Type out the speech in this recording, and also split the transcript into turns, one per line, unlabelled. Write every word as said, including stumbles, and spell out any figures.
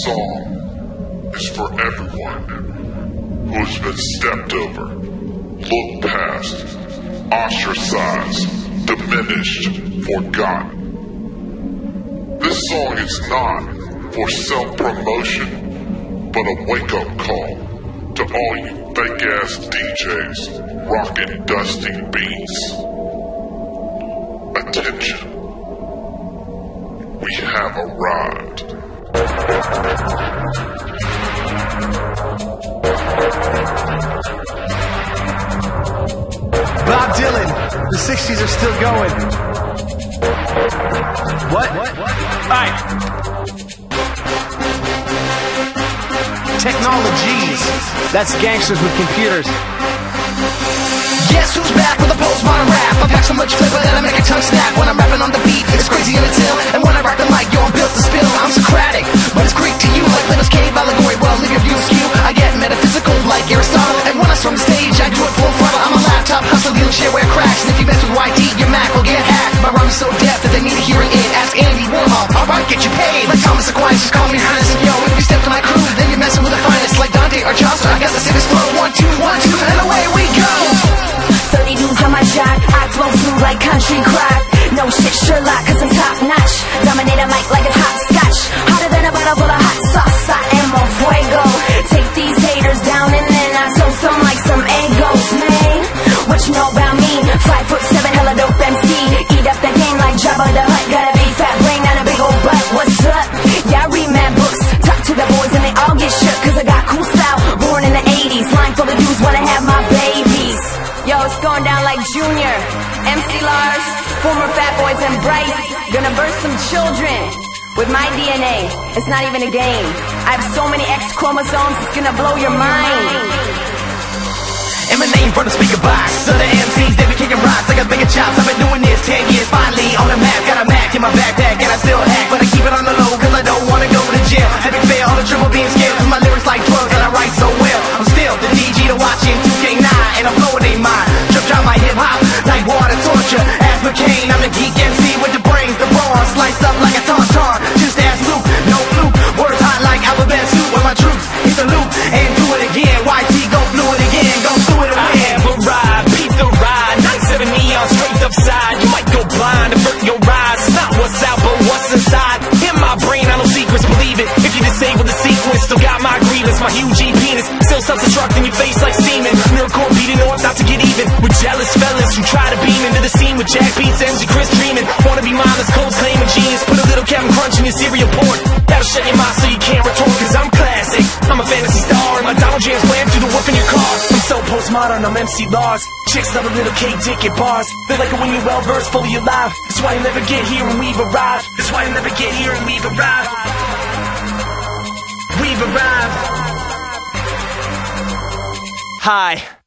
song is for everyone who has been stepped over, looked past, ostracized, diminished, forgotten. This song is not for self-promotion, but a wake-up call to all you fake-ass D Js rocking dusty beats. Attention, we have arrived.
Bob Dylan, the sixties are still going. What? What? What? Alright. Technolo-G's. That's gangsters with computers.
Guess who's back with a postmodern rap? I pack so much flavor that I make a tongue snap. When I'm rapping on the beat, it's crazy and it's ill. And when I rock the mic, yo, I'm built to spill. I'm Socratic, but it's Greek to you, like Plato's cave allegory. Well, leave your view askew. I get metaphysical like Aristotle. And when I storm the stage, I do it full throttle. I'm a laptop hustler dealing shareware cracks. And if you mess with Y T, your Mac will get hacked. My rhyme is so deaf that they need to hear it in. Ask Andy Warhol, alright, get you paid. Like Thomas Aquinas, just call me Highness. And yo, if you step to my crew, then you're messing with the finest. Like Dante or Chaucer, I got the sickest flow. One, two, one, two, and away we go.
thirty dudes on my jock, I flow smooth like country crack. No shit, Sherlock, cause I'm top notch. Dominate a mic like it's hopscotch. Hotter than a bottle full of hot sauce, I am a fuego. Take these haters down and then I toast them like some egos, man. What you know about me? Five foot seven, hella dope M C. Eat up the game like Jabba the Hutt. Got a big fat brain and a big old butt. What's up? Yeah, I read mad books. Talk to the boys and they all get shook, cause I got cool style. Born in the eighties, line full of dudes wanna have my babies. Yo, it's going down like Junior, Mc Lars, former Fat Boys and Bryce. Gonna birth some children with my D N A. It's not even a game. I have so many X chromosomes, it's gonna blow your mind.
And my name from the speaker box. So the M Cs, they be kicking rocks. I got bigger chops, I've been doing this ten years. Finally on the map, got a Mac in my backpack. And I still hack, but I keep it on the low, cause I don't wanna go to jail. Epic fail, all the triple being scared. Cause my lyrics like drugs and I write so well. I'm still the D G to watch in two K nine. And I'm blowing they mind. Trip drop my hip hop, like water torture. Ask McCain, I'm the geek M C with the brains, the brawn. Sliced up like a tauntaun. Just ask Luke, no fluke. Words hot like alphabet soup. With my troops, hit the loop and do it again. Y T go flew it again, go through it away.
I have arrived, beat the ride. ninety-seven neon straight upside. You might go blind, avert your rise. It's not what's out, but what's inside. In my brain, I know secrets, believe it. If you disable the sequence, still got my grievance. My huge E penis, still self-destructing your face like semen. Miracle beating, know I'm not to get even with jealous fellas who try to beam into the scene with Jack Beats, M C Chris dreaming. Wanna be mindless, cold claiming genius. Put a little Captain Crunch in your cereal porn. That'll shut your mouth so you can't retort, cause I'm classic. I'm a fantasy star, and my Donald Jams blam through the whoop in your car. I'm so postmodern, I'm Mc Lars. Chicks love a little cake dick at bars. They like it when you're well versed, fully alive. That's why you never get here and we've arrived. That's why you never get here and we've arrived. We've arrived. Hi.